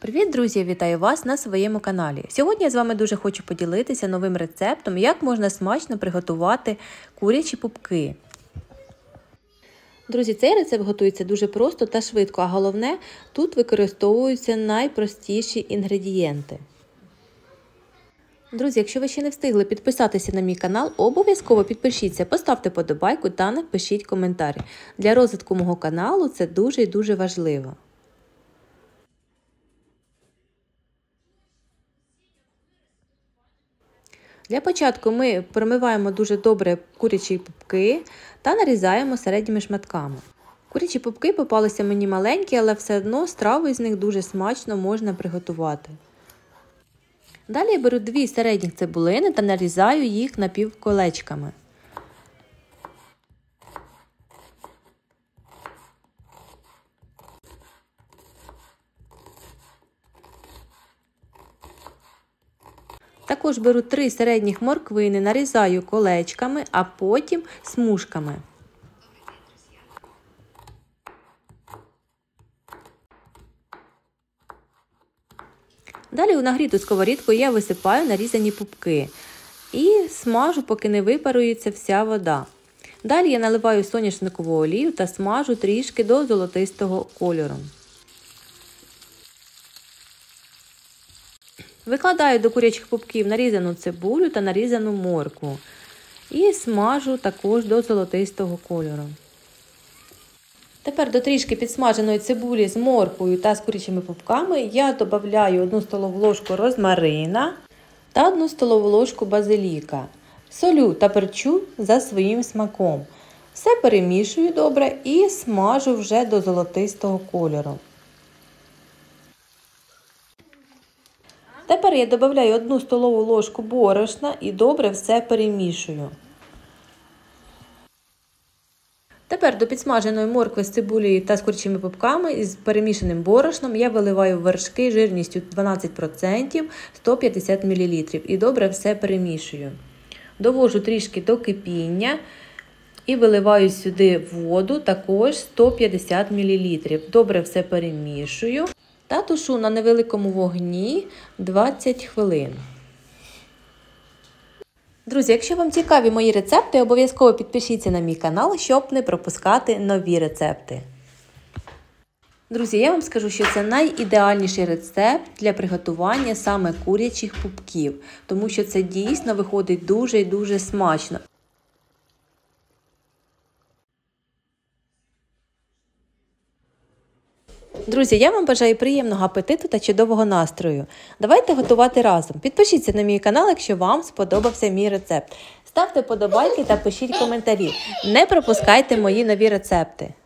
Привіт, друзі! Вітаю вас на своєму каналі. Сьогодні я з вами дуже хочу поділитися новим рецептом, як можна смачно приготувати курячі пупки. Друзі, цей рецепт готується дуже просто та швидко, а головне, тут використовуються найпростіші інгредієнти. Друзі, якщо ви ще не встигли підписатися на мій канал, обов'язково підпишіться, поставте вподобайку та напишіть коментар. Для розвитку мого каналу це дуже і дуже важливо. Для початку ми промиваємо дуже добре курячі пупки та нарізаємо середніми шматками. Курячі пупки попалися мені маленькі, але все одно страву з них дуже смачно можна приготувати. Далі я беру 2 середніх цибулини та нарізаю їх напівколечками. Також беру 3 середніх морквини, нарізаю колечками, а потім смужками. Далі у нагріту сковорідку я висипаю нарізані пупки і смажу, поки не випарується вся вода. Далі я наливаю соняшникову олію та смажу трішки до золотистого кольору. Викладаю до курячих пупків нарізану цибулю та нарізану моркву і смажу також до золотистого кольору. Тепер до трішки підсмаженої цибулі з морквою та з курячими пупками я додаю 1 столову ложку розмарина та 1 столову ложку базиліка. Солю та перчу за своїм смаком. Все перемішую добре і смажу вже до золотистого кольору. Тепер я додаю 1 столову ложку борошна і добре все перемішую. Тепер до підсмаженої моркви з цибулею та з курячими пупками із перемішаним борошном я виливаю вершки жирністю 12% 150 мл і добре все перемішую. Довожу трішки до кипіння і виливаю сюди воду також 150 мл. Добре все перемішую. Та тушу на невеликому вогні 20 хвилин. Друзі, якщо вам цікаві мої рецепти, обов'язково підпишіться на мій канал, щоб не пропускати нові рецепти. Друзі, я вам скажу, що це найідеальніший рецепт для приготування саме курячих пупків, тому що це дійсно виходить дуже і дуже смачно. Друзі, я вам бажаю приємного апетиту та чудового настрою. Давайте готувати разом. Підпишіться на мій канал, якщо вам сподобався мій рецепт. Ставте вподобайки та пишіть коментарі. Не пропускайте мої нові рецепти.